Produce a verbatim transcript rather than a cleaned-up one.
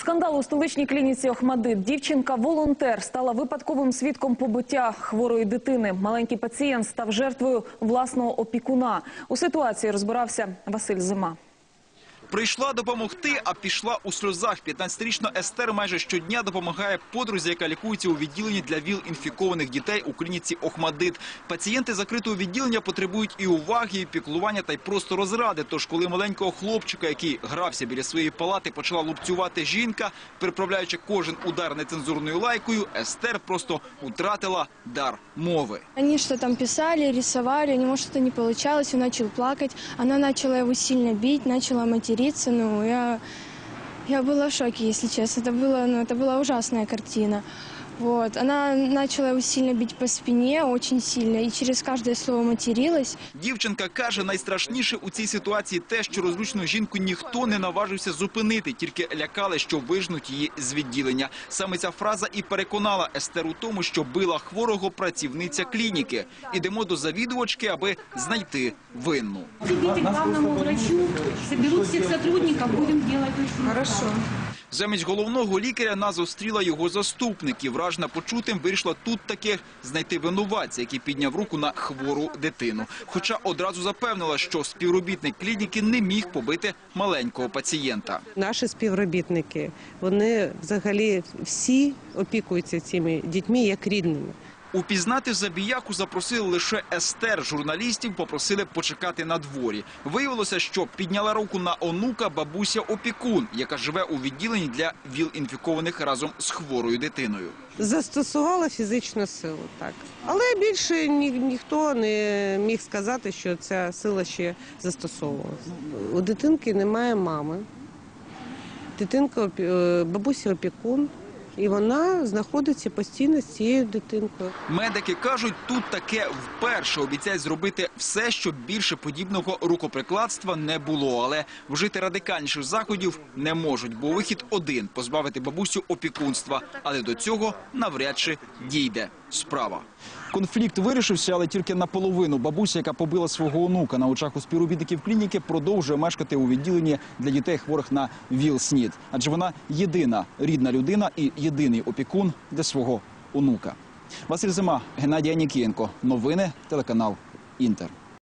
Скандал у столичній клініці «Охмадит». Дівчинка-волонтер стала випадковим свідком побиття хворої дитини. Маленький пацієнт став жертвою власного опікуна. У ситуації розбирався Василь Зима. Прийшла допомогти, а пішла у сльозах. п'ятнадцятирічна Естер майже щодня допомагає подрузі, яка лікується у відділенні для ВІЛ-інфікованих дітей у клініці «Охмадит». Пацієнти закритого відділення потребують і уваги, і піклування, та й просто розради. Тож, коли маленького хлопчика, який грався біля своєї палати, почала лупцювати жінка, переправляючи кожен удар нецензурною лайкою, Естер просто втратила дар мови. Они что там писали, рисовали, у него что-то не получалось, он начал плакать. Она начала его сильно бить, начала материться. Ну, я, я была в шоке, если честно. Это, было, ну, это была ужасная картина. Вот. Она начала его сильно бить по спине, очень сильно, і через кожне слово материлась. Дівчинка каже, найстрашніше у цій ситуації те, що розлючену жінку ніхто не наважився зупинити, тільки лякали, що вижнуть її з відділення. Саме ця фраза і переконала Естер у тому, що била хворого працівниця клініки. Ідемо до завідувачки, аби знайти винну. Идите к главному врачу, соберут всех сотрудников, будем делать очень хорошо. Замість головного лікаря нас зустріла його заступник і, вражена почутим, вирішила тут таки знайти винуватця, який підняв руку на хвору дитину. Хоча одразу запевнила, що співробітник клініки не міг побити маленького пацієнта. Наші співробітники, вони взагалі всі опікуються цими дітьми як рідними. Упізнати забіяку запросили лише Естер. Журналістів попросили почекати на дворі. Виявилося, що підняла руку на онука бабуся-опікун, яка живе у відділенні для ВІЛ-інфікованих разом з хворою дитиною. Застосувала фізичну силу, так. Але більше ні, ніхто не міг сказати, що ця сила ще застосовувалася. У дитинки немає мами. Дитинка, бабуся-опікун. І вона знаходиться постійно з цією дитинкою. Медики кажуть, тут таке вперше. Обіцяють зробити все, щоб більше подібного рукоприкладства не було. Але вжити радикальніших заходів не можуть, бо вихід один – позбавити бабусю опікунства. Але до цього навряд чи дійде справа. Конфлікт вирішився, але тільки наполовину. Бабуся, яка побила свого онука на очах у співробітників клініки, продовжує мешкати у відділенні для дітей хворих на ВІЛ-СНІД. Адже вона єдина рідна людина і єдиний опікун для свого онука. Василь Зима, Геннадій Анікієнко. Новини, телеканал «Інтер».